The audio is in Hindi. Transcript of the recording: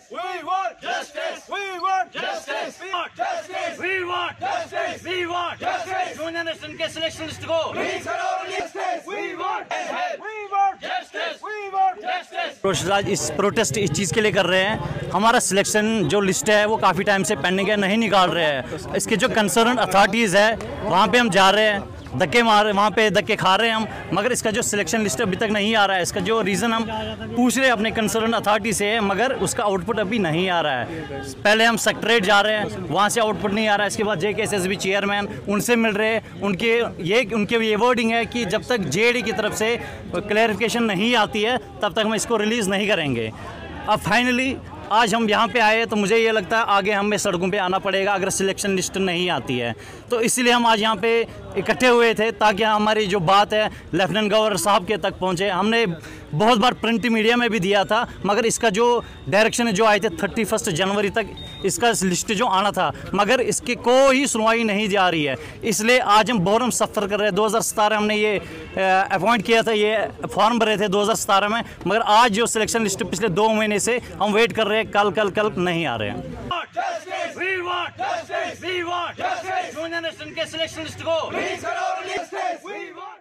We want justice. We want justice. We want justice. We want justice. We want justice. Junior national के सिलेक्शन लिस्ट को release करो, justice. We want justice. We want justice. We want justice. आज इस प्रोटेस्ट इस चीज़ के लिए कर रहे हैं, हमारा सिलेक्शन जो लिस्ट है वो काफ़ी टाइम से पेंडिंग है, नहीं निकाल रहे हैं। इसके जो कंसर्न अथॉरिटीज़ है वहाँ पे हम जा रहे हैं, धक्के मार वहाँ पे धक्के खा रहे हैं हम, मगर इसका जो सिलेक्शन लिस्ट अभी तक नहीं आ रहा है। इसका जो रीज़न हम पूछ रहे हैं अपने कंसर्न अथॉरिटी से है, मगर उसका आउटपुट अभी नहीं आ रहा है। पहले हम सेक्रेटरीट जा रहे हैं, वहाँ से आउटपुट नहीं आ रहा है। इसके बाद JKSSB चेयरमैन उनसे मिल रहे हैं, उनके ये वर्डिंग है कि जब तक JD की तरफ से क्लैरिफिकेशन नहीं आती है तब तक हम इसको रिलीज़ नहीं करेंगे। अब फाइनली आज हम यहाँ पे आए तो मुझे ये लगता है आगे हमें सड़कों पे आना पड़ेगा अगर सिलेक्शन लिस्ट नहीं आती है। तो इसलिए हम आज यहाँ पे इकट्ठे हुए थे ताकि हमारी जो बात है लेफ्टिनेंट गवर्नर साहब के तक पहुँचे। हमने बहुत बार प्रिंट मीडिया में भी दिया था, मगर इसका जो डायरेक्शन जो आए थे 31 जनवरी तक इसका लिस्ट जो आना था, मगर इसकी कोई सुनवाई नहीं जा रही है। इसलिए आज हम बहुत सफ़र कर रहे हैं। 2017 हमने ये अपॉइंट किया था, ये फॉर्म भरे थे 2017 में, मगर आज जो सिलेक्शन लिस्ट पिछले 2 महीने से हम वेट कर रहे हैं, कल नहीं आ रहे हैं। जूनियर नेशनल के सिलेक्शन लिस्ट को release करो, justice. We want